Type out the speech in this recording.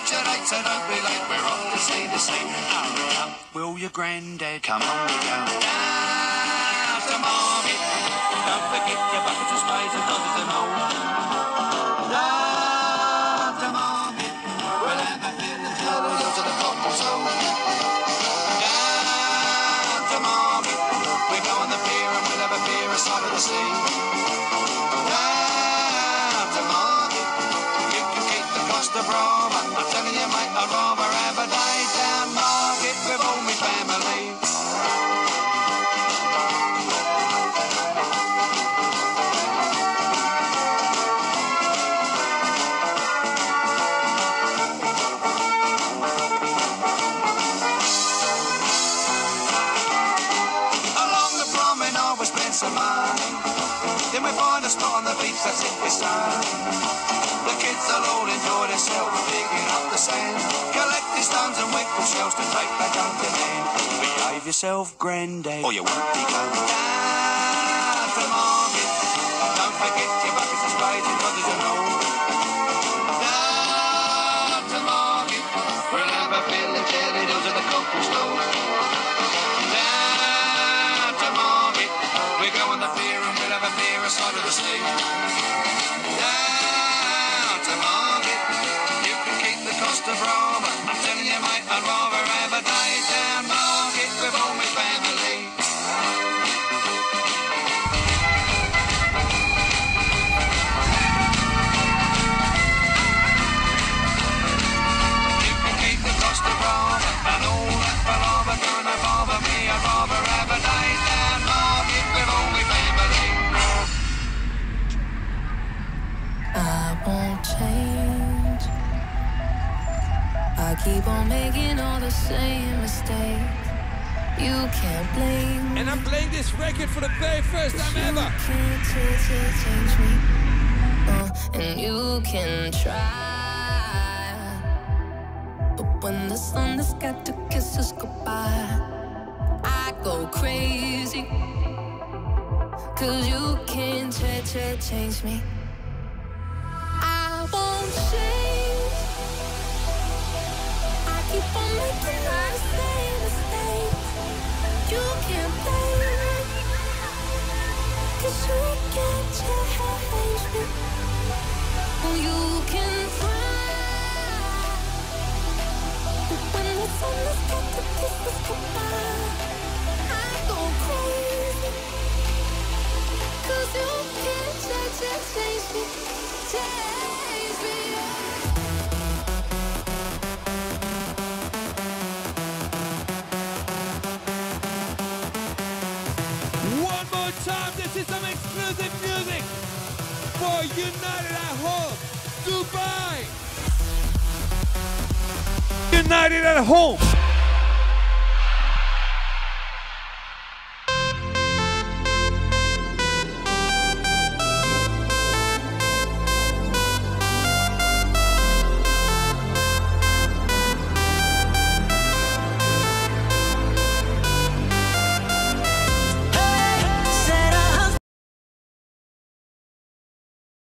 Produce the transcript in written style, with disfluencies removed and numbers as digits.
your date, so don't be late. We're off to see the sea. Hurry up, will your granddad? Come on, we go down to Margate. Don't forget your buckets of spades and dodgers and holes. Down to Margate. We'll have a fill and tell the hills of the cobblestone. Down to Margate. We go on the pier and we'll have a beer aside of the sea. Down to Margate. You can keep the cost of Brahma. I'm telling you, mate, I'd rather have a day down Margate with all my family. Some money. Then we find a spot on the beach, that's it, we start. The kids will all enjoy themselves, digging up the sand, collecting stones and winkle shells to take back home to them. Behave yourself, granddad, or you won't be going down to Margate. Don't forget your buckets of spades and brothers and all. Down to Margate. We'll have a fill and jelly dills at the cobblestone. We go on the pier and we'll have a beer aside of the sea. Down to Margate. You can keep the cost of Brahma. I'm telling you, mate, I'd rather have a day down Margate with all my family. You can keep the cost of Brahma and all that palaver gonna bother me. I'd rather have a day down Margate with all my family. I won't change. I keep on making all the same mistakes. You can't blame me. And I'm playing this record for the very first time ever. You can't change me. And you can try. But when the sun has got to kiss us goodbye, I go crazy. 'Cause you can't change me. I won't change. I keep on making all the same mistakes. You can't blame me. 'Cause you can't change me. Oh, you can try. But when the sun has got to kiss us goodbye, I go crazy. 'Cause you can't change me. Change me. One more time, this is some exclusive music for United at Home, Dubai. United at Home.